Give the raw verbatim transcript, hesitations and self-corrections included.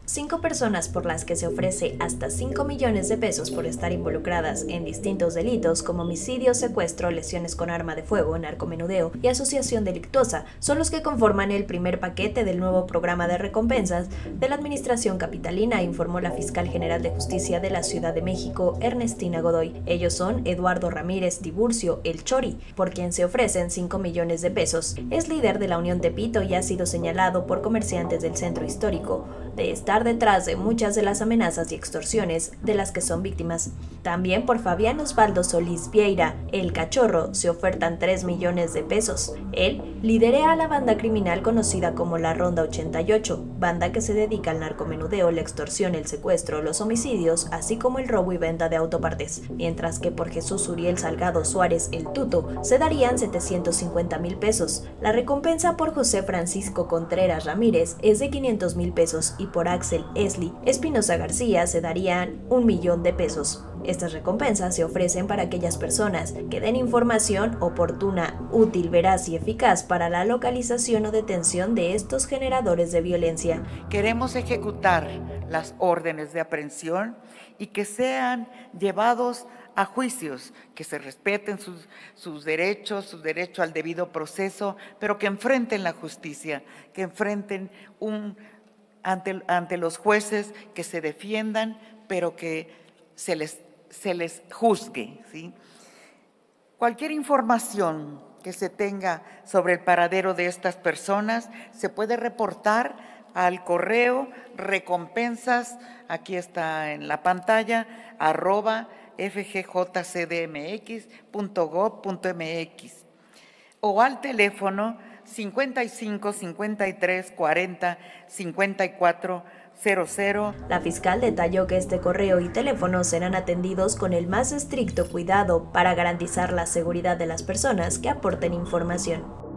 Cinco personas por las que se ofrece hasta cinco millones de pesos por estar involucradas en distintos delitos como homicidio, secuestro, lesiones con arma de fuego, narcomenudeo y asociación delictuosa son los que conforman el primer paquete del nuevo programa de recompensas de la Administración Capitalina, informó la Fiscal General de Justicia de la Ciudad de México, Ernestina Godoy. Ellos son Eduardo Ramírez Tiburcio, el Chori, por quien se ofrecen cinco millones de pesos. Es líder de la Unión Tepito y ha sido señalado por comerciantes del centro histórico de estar detrás de muchas de las amenazas y extorsiones de las que son víctimas. También por Fabián Osvaldo Solís Vieira, el Cachorro, se ofertan tres millones de pesos. Él lidera a la banda criminal conocida como la Ronda ochenta y ocho, banda que se dedica al narcomenudeo, la extorsión, el secuestro, los homicidios, así como el robo y venta de autopartes. Mientras que por Jesús Uriel Salgado Suárez, el Tuto, se darían setecientos cincuenta mil pesos. La recompensa por José Francisco Contreras Ramírez es de quinientos mil pesos y por Axel Esli Espinosa García se darían un millón de pesos. Estas recompensas se ofrecen para aquellas personas que den información oportuna, útil, veraz y eficaz para la localización o detención de estos generadores de violencia. Queremos ejecutar las órdenes de aprehensión y que sean llevados a juicios, que se respeten sus, sus derechos, su derecho al debido proceso, pero que enfrenten la justicia, que enfrenten un Ante, ante los jueces, que se defiendan, pero que se les, se les juzgue, ¿sí? Cualquier información que se tenga sobre el paradero de estas personas se puede reportar al correo recompensas, aquí está en la pantalla, arroba f g j c d m x punto gob punto m x o al teléfono cincuenta y cinco, cincuenta y tres, cuarenta, cincuenta y cuatro, cero cero. La fiscal detalló que este correo y teléfono serán atendidos con el más estricto cuidado para garantizar la seguridad de las personas que aporten información.